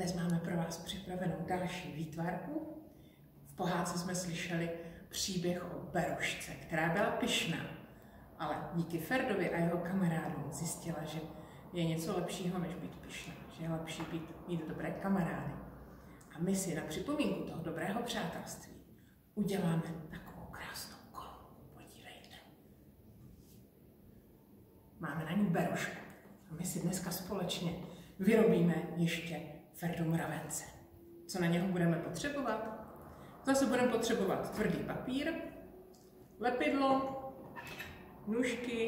Dnes máme pro vás připravenou další výtvarku. V pohádce jsme slyšeli příběh o berušce, která byla pyšná, ale díky Ferdovi a jeho kamarádům zjistila, že je něco lepšího, než být pyšná, že je lepší mít dobré kamarády. A my si na připomínku toho dobrého přátelství uděláme takovou krásnou kolu. Podívejte. Máme na ní berušku. A my si dneska společně vyrobíme ještě Ferdu mravence. Co na něho budeme potřebovat? Zase budeme potřebovat tvrdý papír, lepidlo, nůžky,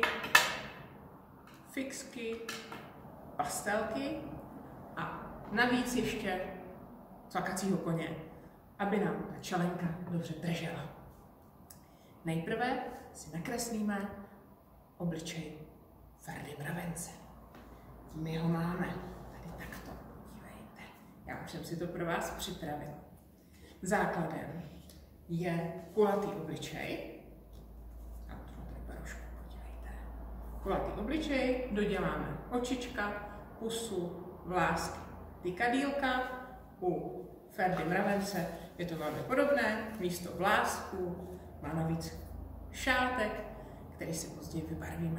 fixky, pastelky a navíc ještě cvakacího koně, aby nám ta čelenka dobře držela. Nejprve si nakreslíme obličej Ferdy mravence. My ho máme tady takto, podívejte. Já už jsem si to pro vás připravil. Základem je kulatý obličej. A tady berušku, podívejte. Kulatý obličej, doděláme očička, pusu, vlásky, tykadýlka. U Ferdy mravence je to velmi podobné. Místo vlásků má navíc šátek, který si později vybarvíme.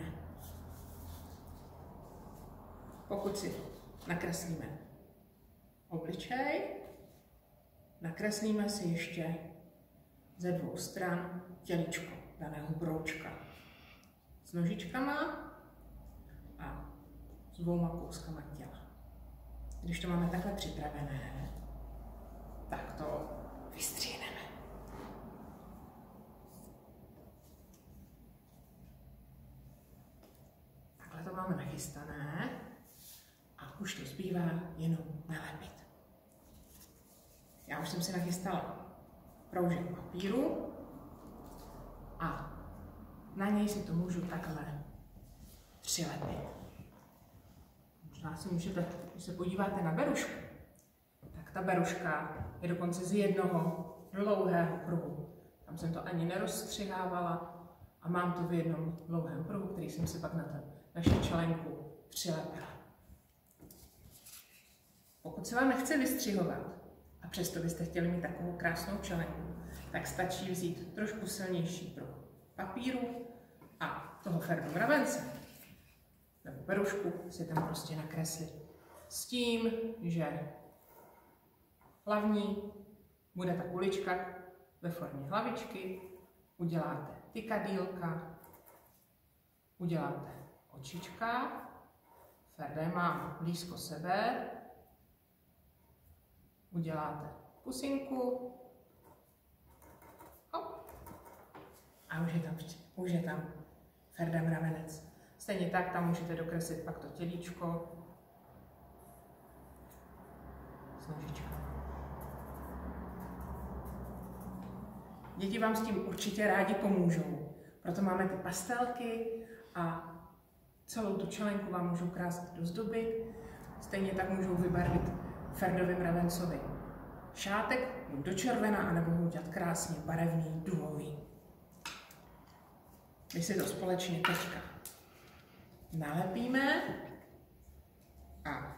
Pokud si nakreslíme obličej, nakreslíme si ještě ze dvou stran těličko daného broučka s nožičkama a s dvouma kouskama těla. Když to máme takhle připravené, tak to vystříhneme. Takhle to máme nachystané a už to zbývá jenom nalepit. Já už jsem si nachystala proužek papíru a na něj si to můžu takhle přilepit. Možná si můžete, když se podíváte na berušku, tak ta beruška je dokonce z jednoho dlouhého pruhu. Tam jsem to ani nerozstřihávala a mám to v jednom dlouhém pruhu, který jsem si pak na naši čelenku přilepila. Pokud se vám nechce vystřihovat a přesto byste chtěli mít takovou krásnou čelenku, tak stačí vzít trošku silnější pruh papíru a toho Ferdu mravence nebo berušku si tam prostě nakreslit. S tím, že hlavní bude ta kulička ve formě hlavičky, uděláte tykadýlka, uděláte očička, Ferdé mám blízko sebe, uděláte pusinku hop, a už je tam Ferda mravenec. Stejně tak tam můžete dokreslit pak to tělíčko s nožičkami. Děti vám s tím určitě rádi pomůžou, proto máme ty pastelky a celou tu čelenku vám můžou krásně dozdobit. Stejně tak můžou vybarvit Ferdovi mravencovi šátek do červená, anebo ho udělat krásně barevný, duhový. My si to společně teďka nalepíme a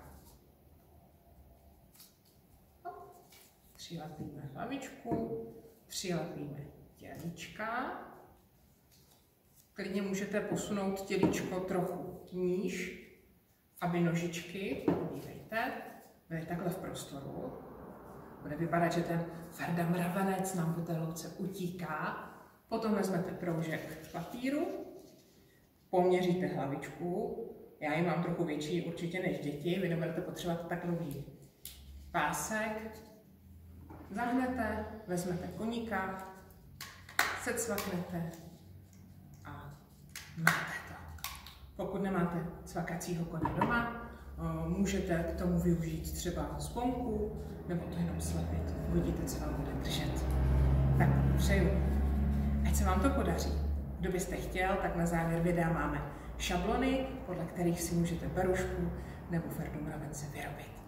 přilepíme hlavičku, přilepíme tělička. Klidně můžete posunout těličko trochu níž, aby nožičky, podívejte, byly takhle v prostoru. Bude vypadat, že ten Ferda mravenec nám po té louce utíká. Potom vezmete proužek papíru, poměříte hlavičku. Já ji mám trochu větší určitě než děti, vy nebudete potřebovat takový pásek. Zahnete, vezmete koníka, secvaknete a máte to. Pokud nemáte cvakacího koně doma, můžete k tomu využít třeba sponku, nebo to jenom slepit. Uvidíte, co vám bude držet. Tak přeju, ať se vám to podaří. Kdo byste chtěl, tak na závěr videa máme šablony, podle kterých si můžete berušku nebo Ferdu mravence vyrobit.